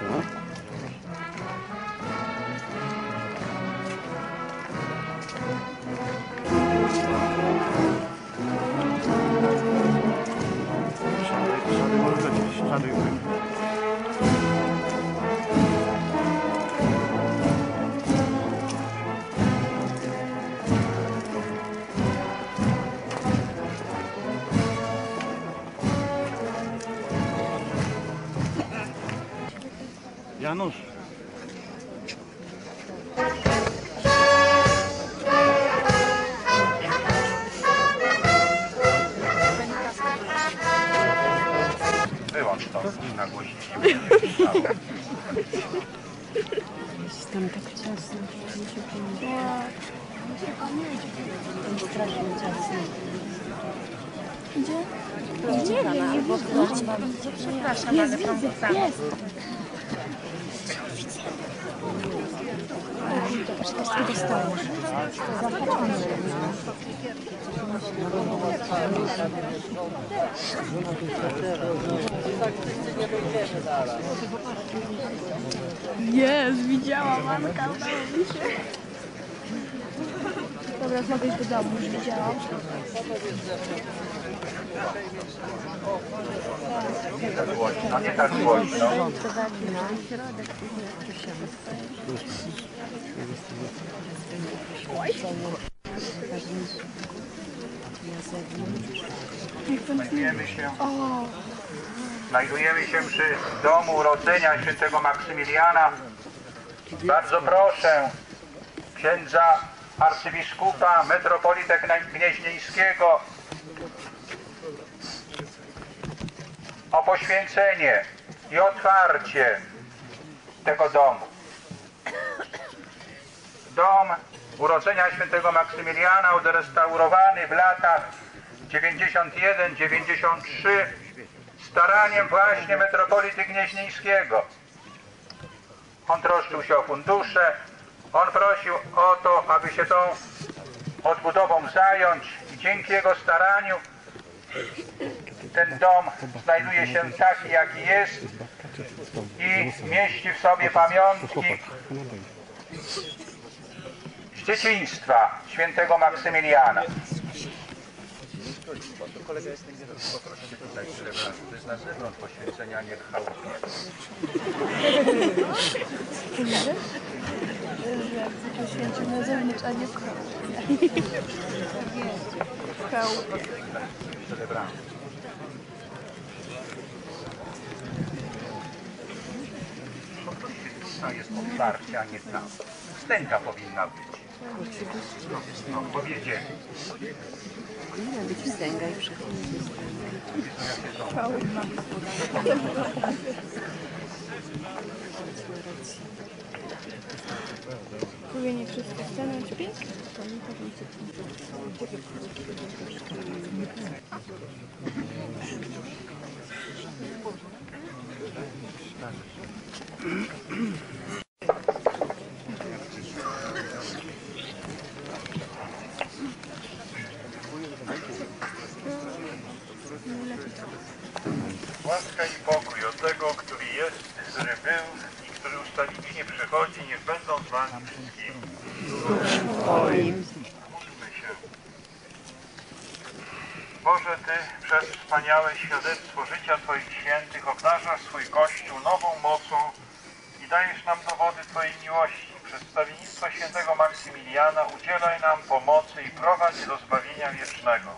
Janusz. Wyłącz to na głośniku. Jest tam tak ciasno, że mi się pomyśli. Tam strasznie ciasno. Gdzie? Nie wiem, nie widzę. Przepraszam, ale tam jest. Patrz, teraz dostałeś. Zahaczony. Jest, widziałam, Anka, udało mi się. Dobra, mogę iść do domu, już widziałam. No nie tak głośno. Znajdujemy się przy domu urodzenia świętego Maksymiliana. Bardzo proszę księdza arcybiskupa, metropolitę gnieźnieńskiego o poświęcenie i otwarcie tego domu. Dom urodzenia świętego Maksymiliana odrestaurowany w latach 91-93 staraniem właśnie metropolity gnieźnieńskiego. On troszczył się o fundusze, on prosił o to, aby się tą odbudową zająć i dzięki jego staraniu ten dom znajduje się taki, jaki jest i mieści w sobie pamiątki z dzieciństwa świętego Maksymiliana. Kolega jest poproszę tutaj, to jest na zewnątrz poświęcenia, a nie w chałupie. Poświęcił na zewnątrz, a nie w chałupie. W chałupie. Jest otwarcie, a nie tam. Wstęga powinna być. No, powiedzieli. Powinna być wstęga i przechodzić. Powinien wszystko stanąć pięknie. Łaska i pokój od tego, który jest, który był i który ustawicznie przychodzi, niech będą z wami wszystkimi. Módlmy się. Boże, Ty przez wspaniałe świadectwo życia Twoich świętych obdarzasz swój Kościół nową mocą i dajesz nam dowody Twojej miłości. Przez wstawiennictwo świętego Maksymiliana udzielaj nam pomocy i prowadź do zbawienia wiecznego.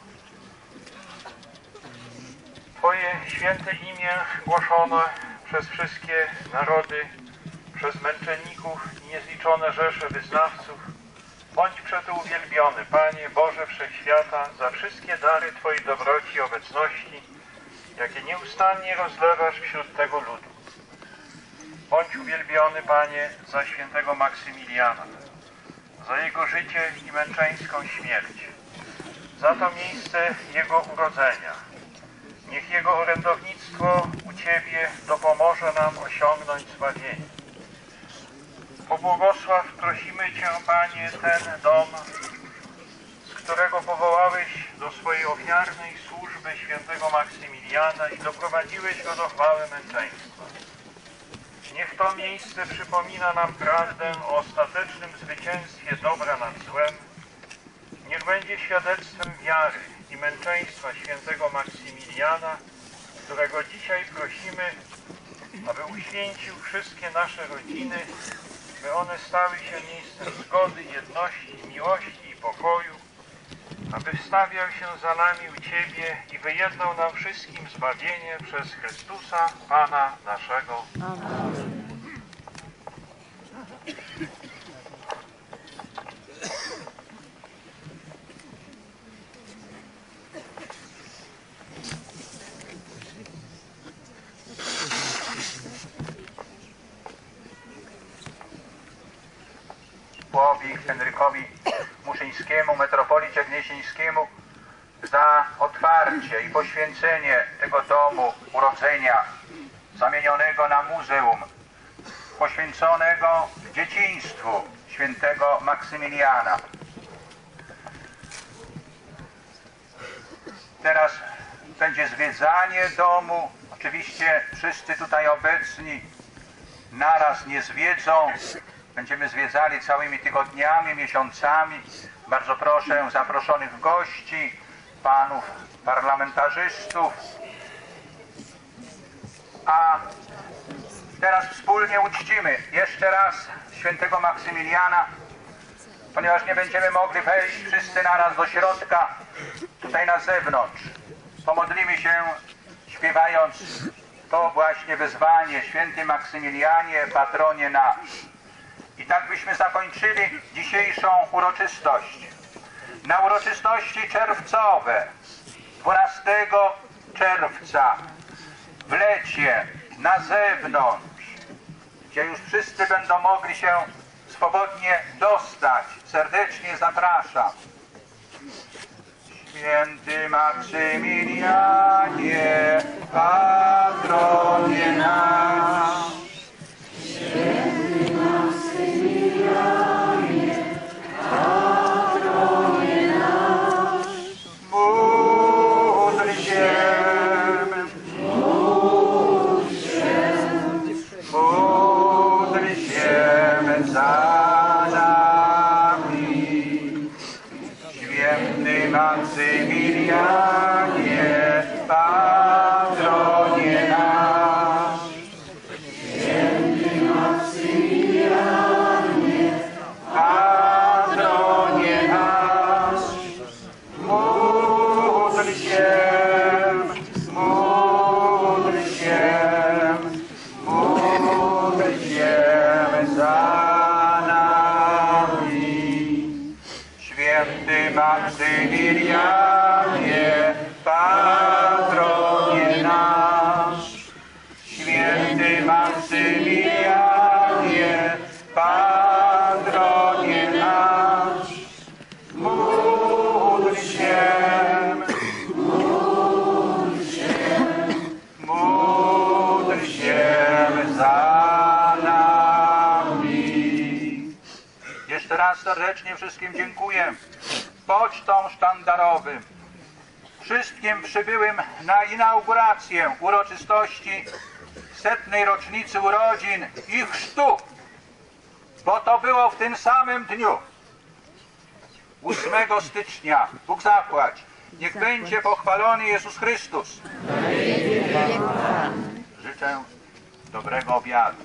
Twoje święte imię głoszone przez wszystkie narody, przez męczenników i niezliczone rzesze wyznawców. Bądź przeto uwielbiony, Panie Boże Wszechświata, za wszystkie dary Twojej dobroci i obecności, jakie nieustannie rozlewasz wśród tego ludu. Bądź uwielbiony, Panie, za świętego Maksymiliana, za jego życie i męczeńską śmierć, za to miejsce jego urodzenia. Niech jego orędownictwo u Ciebie dopomoże nam osiągnąć zbawienie. Pobłogosław, prosimy Cię, Panie, ten dom, z którego powołałeś do swojej ofiarnej służby świętego Maksymiliana i doprowadziłeś go do chwały męczeństwa. Niech to miejsce przypomina nam prawdę o ostatecznym zwycięstwie dobra nad złem. Niech będzie świadectwem wiary i męczeństwa świętego Maksymiliana, którego dzisiaj prosimy, aby uświęcił wszystkie nasze rodziny, by one stały się miejscem zgody, jedności, miłości i pokoju, aby wstawiał się za nami u Ciebie i wyjednał nam wszystkim zbawienie przez Chrystusa, Pana naszego. Amen. Henrykowi Muszyńskiemu, metropolicie gnieźnieńskiemu, za otwarcie i poświęcenie tego domu urodzenia, zamienionego na muzeum, poświęconego dzieciństwu świętego Maksymiliana. Teraz będzie zwiedzanie domu. Oczywiście wszyscy tutaj obecni naraz nie zwiedzą. Będziemy zwiedzali całymi tygodniami, miesiącami. Bardzo proszę zaproszonych gości, panów parlamentarzystów. A teraz wspólnie uczcimy jeszcze raz świętego Maksymiliana, ponieważ nie będziemy mogli wejść wszyscy naraz do środka, tutaj na zewnątrz. Pomodlimy się śpiewając to właśnie wezwanie: Święty Maksymilianie, patronie nasz. I tak byśmy zakończyli dzisiejszą uroczystość. Na uroczystości czerwcowe, 12 czerwca, w lecie, na zewnątrz, gdzie już wszyscy będą mogli się swobodnie dostać, serdecznie zapraszam. Święty Maksymilianie, patronie nasz. Święty Maksymilianie, patronie nasz. Módl się, módl się za nami. Święty Maksymilianie, patronie nasz. Święty Maksymilianie, patronie nasz. Módl się, módl się, módl się za nami. Święty Maksymilianie, patronie nasz. Święty Maksymilianie, patronie nasz. Módl się, módl się za nami. Jeszcze raz serdecznie wszystkim dziękuję pocztom sztandarowym, wszystkim przybyłym na inaugurację uroczystości 100. rocznicy urodzin i chrztu, bo to było w tym samym dniu, 8 stycznia. Bóg zapłać. Niech będzie pochwalony Jezus Chrystus. Życzę dobrego obiadu.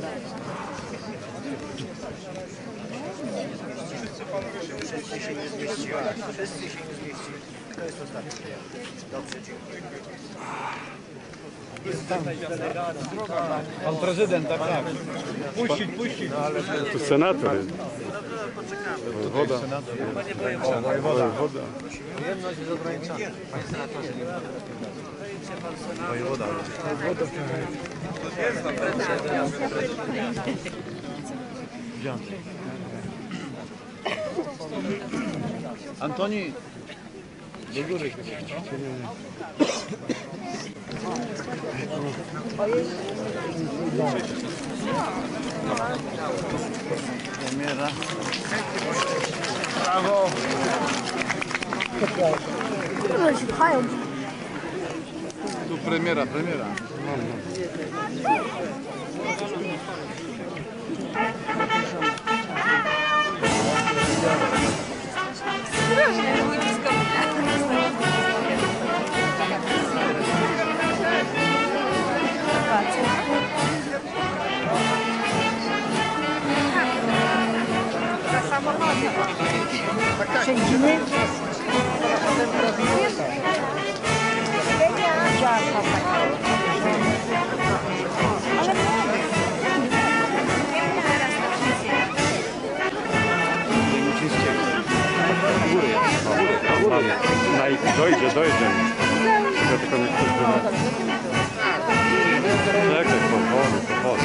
Wszyscy panowie się Wszyscy się nie zmieścili. To jest ostatni. Dobrze, dziękuję. Pan prezydent, tak, tak. Puścić. No, ale to senator jest. Wojewoda. Wojewoda. Pojemność jest ograniczona. Panie senatorze, nie wojewoda. Antoni, do góry. Premiera. Brawo. Kurde, się pchają. Tu premiera. Siedzimy. Dojdzie. Ja tylko nie chcę zbywać. Czekaj, powoli.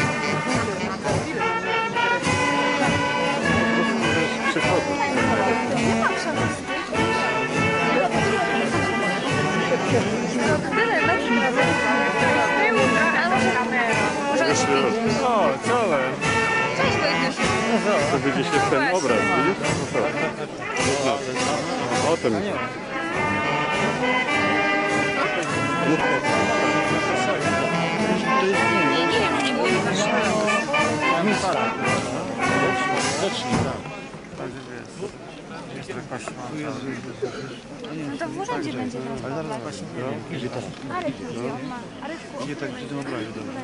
Przychodzę. O, czołem. Cześć, Wojtusiu. To będzie się ten obraz, widzisz? O tym. Nie było mi no to w urzędzie będzie ten Areczku. Nie tak w tym obrazie, dobrze.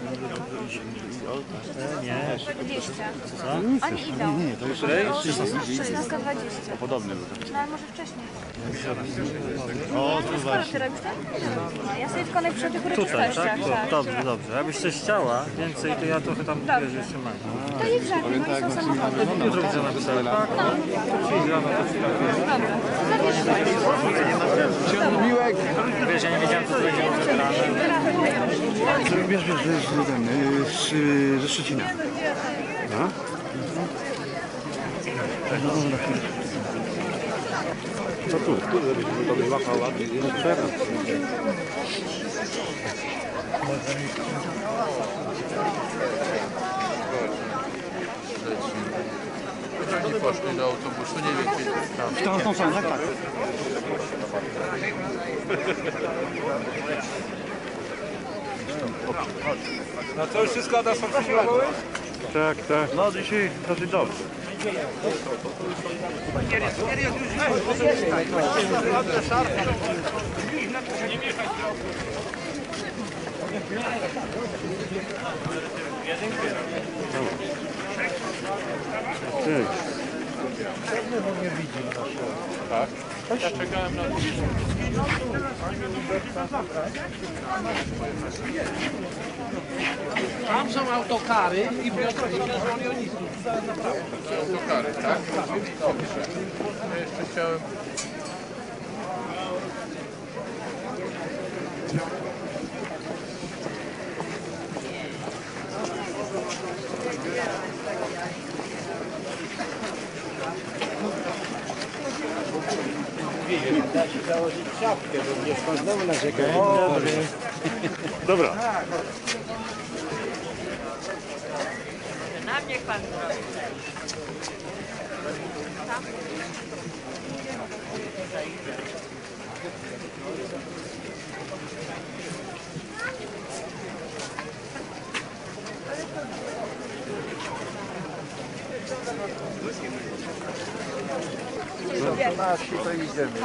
20. Co? Oni idą. Nie, to już 16:20. podobny był. No ale może wcześniej. O, tu Skoro ty robisz tak? No, ja sobie tylko najpierw tych uroczystościach. Tak. Dobrze. Jakbyś coś chciała więcej, to ja trochę tam wiesz, jeszcze mam. To nie grzechy, bo nie są samochody. Jutro widzę napisane, tak? Miłek! Wiesz, ja nie wiedziałem, co to będzie wygrane. Wiesz, to jest ze Szczecina. A? Co tu? Tu to by łapała. Teraz. Oni poszli do autobusu, nie wiem kiedy. W tą stronę, tak. No to już wszystko da są przyjmowały? Tak. No dzisiaj dosyć dobrze. Tak? Ja czekałem na to. Tam są autokary i Piotrowicz zwolnionistów. Autokary, tak? Dobrze. Ja jeszcze chciałem... Da się założyć czapkę, bo nie szło znowu narzekać. Dobra. Na mnie pan zrobi. To idziemy.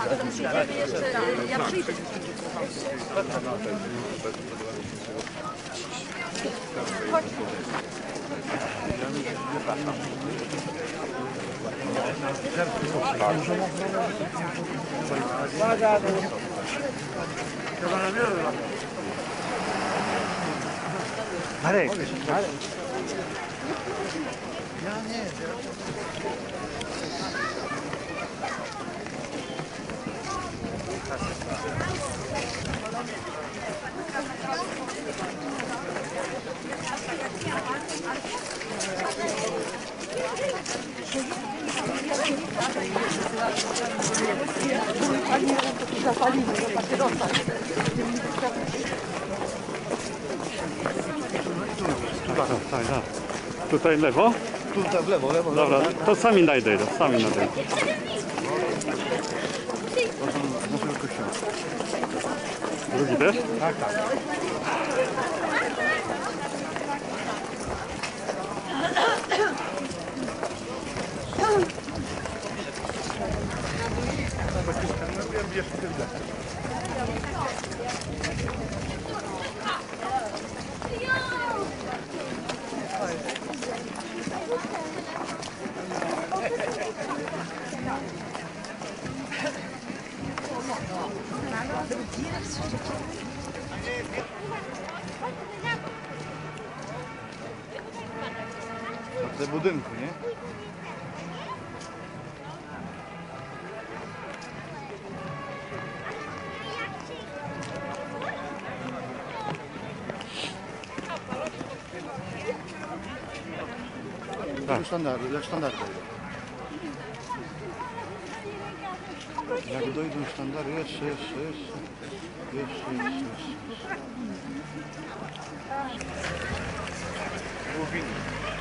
Ja przyjdę. Marek, tak. Tutaj lewo? Tutaj w lewo, lewo. Dobra, to sami najdę, sami najdę. Drugi też? Tak, tak. Te budynku, nie? Tak. Jak sztandary. Jak dojdą sztandary, jeszcze. Głowiny.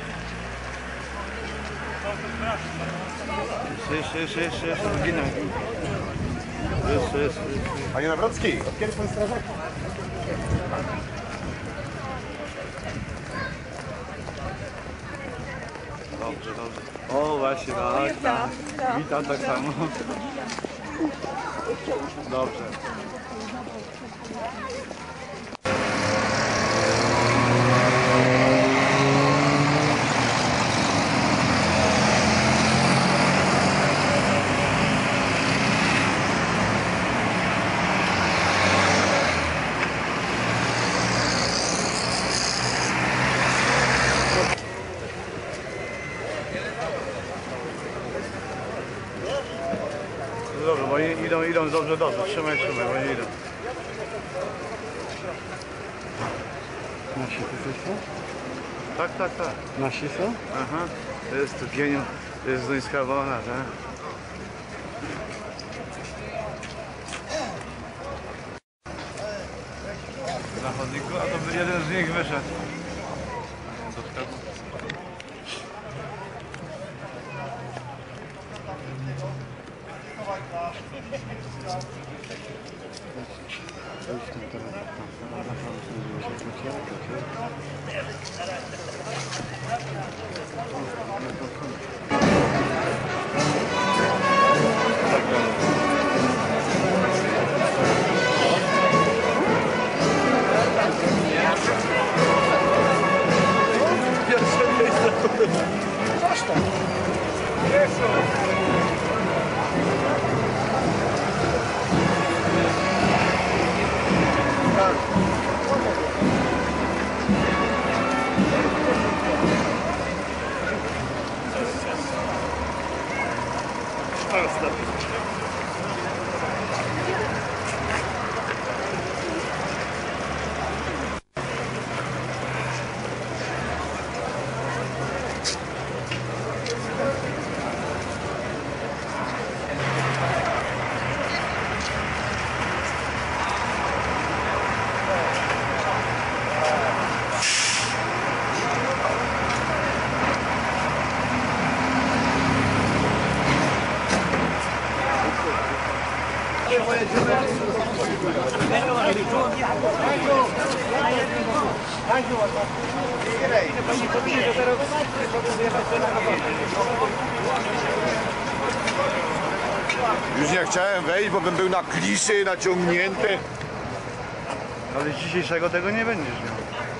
Jeszcze, godzina. Jeszcze. Panie Nawrocki, od kiedy pan strażak? Dobrze. O, właśnie, tak. Witam tak samo. Dobrze. Dobrze, bo idą dobrze, trzymaj, bo nie idą. Nasi tutaj są? Tak. Nasi są? Aha, to jest tu geniusz, to jest duńska wolna, tak? Na chodniku, a to by jeden z nich wyszedł. Do sklepu. Już nie chciałem wejść, bo bym był na kliszy naciągnięty. Ale z dzisiejszego tego nie będziesz miał.